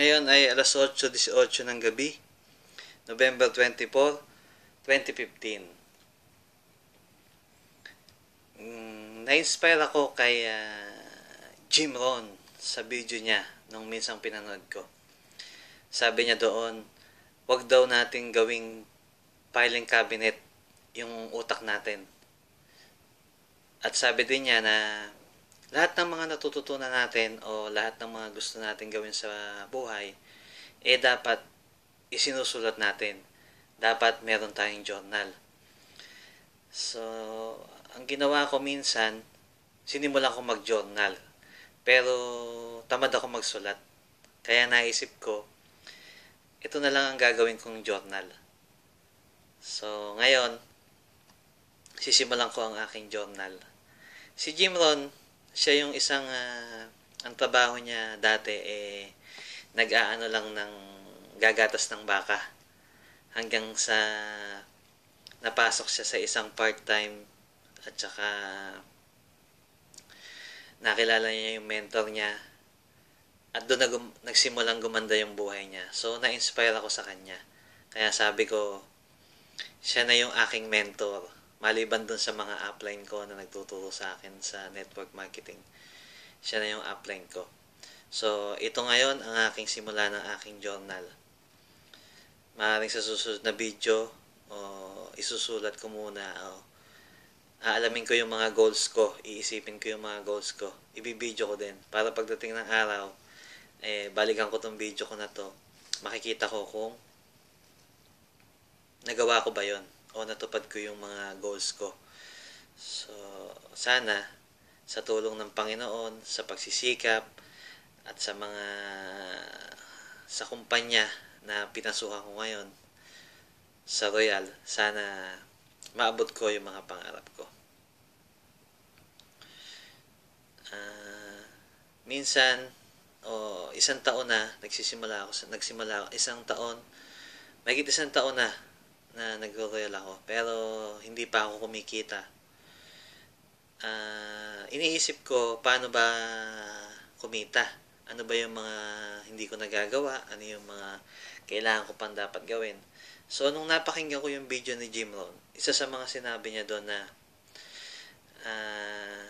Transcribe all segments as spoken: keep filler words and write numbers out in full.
Ngayon ay alas eight eighteen ng gabi, November twenty-fourth, twenty fifteen. Mm, na-inspire ako kay uh, Jim Rohn sa video niya nung minsang pinanood ko. Sabi niya doon, wag daw nating gawing filing cabinet yung utak natin. At sabi din niya na lahat ng mga natututunan natin o lahat ng mga gusto natin gawin sa buhay, eh dapat isinusulat natin. Dapat meron tayong journal. So, ang ginawa ko minsan, sinimulan ko mag-journal. Pero tamad ako magsulat. Kaya naisip ko, ito na lang ang gagawin kong journal. So, ngayon, sisimulan ko ang aking journal. Si Jim Rohn, siya yung isang, uh, ang trabaho niya dati, eh, nag-aano lang ng gagatas ng baka. Hanggang sa napasok siya sa isang part-time at saka nakilala niya yung mentor niya. At doon nag nagsimulang gumanda yung buhay niya. So, na-inspire ako sa kanya. Kaya sabi ko, siya na yung aking mentor. Maliban dun sa mga upline ko na nagtuturo sa akin sa network marketing. Siya na yung upline ko. So, ito ngayon ang aking simula ng aking journal. Maaaring sa susunod na video, o isusulat ko muna, o aalamin ko yung mga goals ko, iisipin ko yung mga goals ko, ibibideo ko din. Para pagdating ng araw, eh, balikan ko tong video ko na to, makikita ko kung nagawa ko ba yon o natupad ko yung mga goals ko. So, sana sa tulong ng Panginoon, sa pagsisikap at sa mga sa kumpanya na pinasukan ko ngayon sa Royal, sana maabot ko yung mga pangarap ko. Uh, minsan o isang taon na nagsisimula ako, nagsimula ako isang taon, mahigit isang taon na na nagro-royal ako, pero hindi pa ako kumikita. Uh, iniisip ko, paano ba kumita? Ano ba yung mga hindi ko nagagawa? Ano yung mga kailangan ko pang dapat gawin? So, nung napakinggan ko yung video ni Jim Rohn, isa sa mga sinabi niya doon na uh,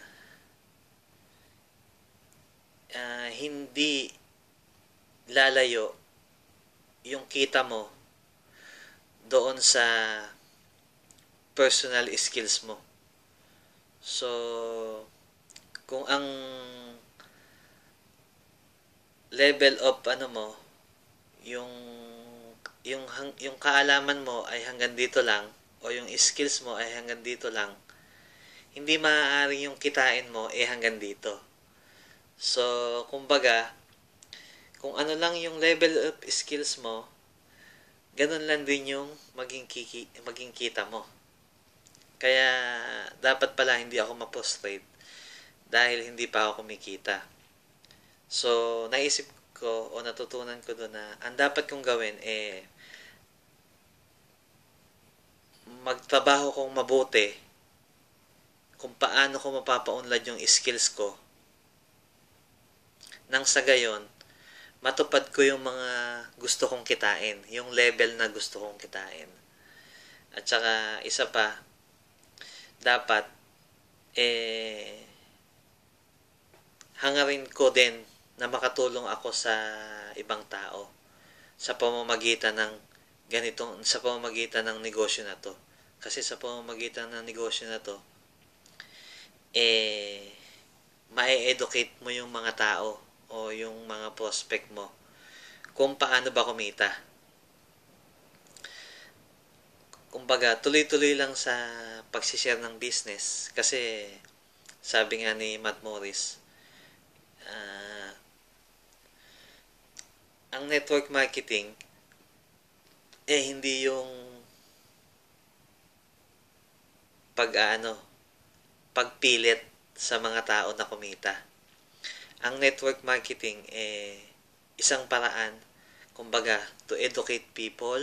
uh, hindi lalayo yung kita mo doon sa personal skills mo. So, kung ang level of ano mo, yung yung yung kaalaman mo ay hanggang dito lang o yung skills mo ay hanggang dito lang, hindi maaari yung kitain mo eh hanggang dito. So, kumbaga, kung ano lang yung level of skills mo, ganun lang din yung maging, kiki, maging kita mo. Kaya, dapat pala hindi ako ma-frustrate dahil hindi pa ako kumikita. So, naisip ko o natutunan ko doon na ang dapat kong gawin eh magtrabaho kong mabuti kung paano ko mapapaunlad yung skills ko nang sa gayon matupad ko yung mga gusto kong kitain, yung level na gusto kong kitain. At saka, isa pa, dapat, eh, hangarin ko din na makatulong ako sa ibang tao sa pamamagitan ng ganitong, sa pamamagitan ng negosyo na to. Kasi sa pamamagitan ng negosyo na to, eh, ma-educate mo yung mga tao o yung mga prospect mo kung paano ba kumita. Kumbaga, tuloy-tuloy lang sa pagsishare ng business. Kasi, sabi nga ni Matt Morris, uh, ang network marketing, eh hindi yung pag-ano, pagpilit sa mga tao na kumita. Ang network marketing eh isang paraan, kumbaga, to educate people,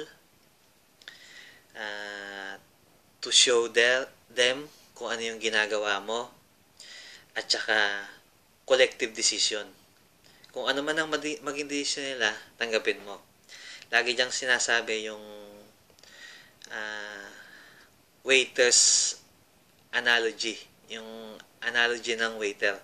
uh, to show their, them kung ano yung ginagawa mo, at saka collective decision. Kung ano man ang madi- maging desisyon nila, tanggapin mo. Lagi diyang sinasabi yung uh, waiters analogy. Yung analogy ng waiter.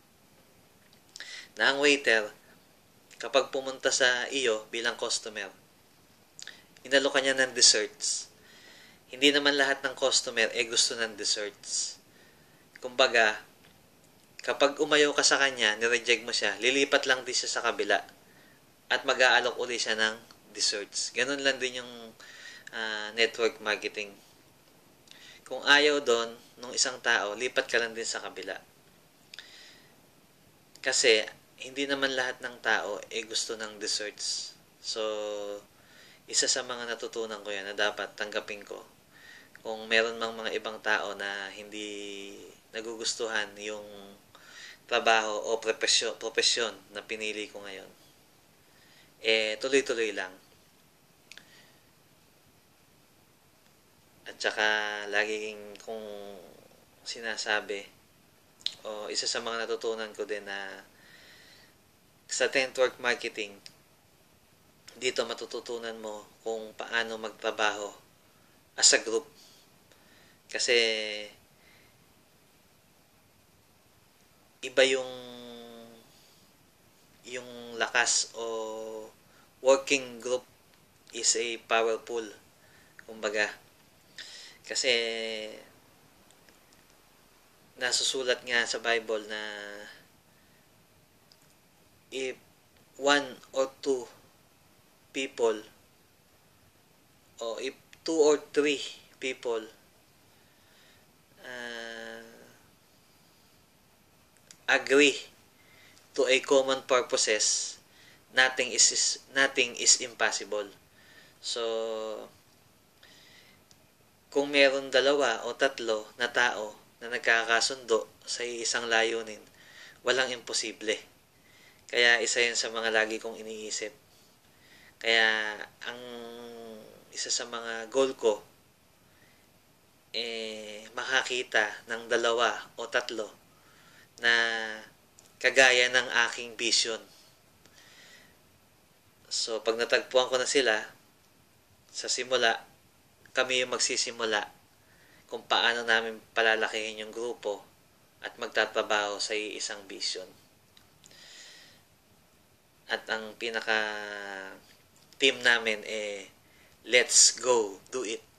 Na ang waiter, kapag pumunta sa iyo bilang customer, inalo ka niya ng desserts. Hindi naman lahat ng customer eh gusto ng desserts. Kumbaga, kapag umayaw ka sa kanya, nireject mo siya, lilipat lang din siya sa kabila at mag-aalok uli siya ng desserts. Ganun lang din yung uh, network marketing. Kung ayaw doon nung isang tao, lipat ka lang din sa kabila. Kasi hindi naman lahat ng tao eh gusto ng desserts. So, isa sa mga natutunan ko yan na dapat tanggapin ko. Kung meron mang mga ibang tao na hindi nagugustuhan yung trabaho o profesyon, profesyon na pinili ko ngayon, eh tuloy-tuloy lang. At saka laging kung sinasabi o isa sa mga natutunan ko din na sa network marketing, dito matututunan mo kung paano magtrabaho as a group. Kasi iba yung yung lakas o working group is a powerful, kumbaga. Kasi nasusulat nga sa Bible na if one or two people o if two or three people uh, agree to a common purposes, nothing is, is nothing is impossible. So kung meron dalawa o tatlo na tao na nagkakasundo sa isang layunin, walang imposible. Kaya isa yun sa mga lagi kong iniisip. Kaya ang isa sa mga goal ko eh makakita ng dalawa o tatlo na kagaya ng aking vision. So pag natagpuan ko na sila, sa simula kami yung magsisimula kung paano namin palalakihin yung grupo at magtatrabaho sa isang vision. At ang pinaka team namin eh let's go do it.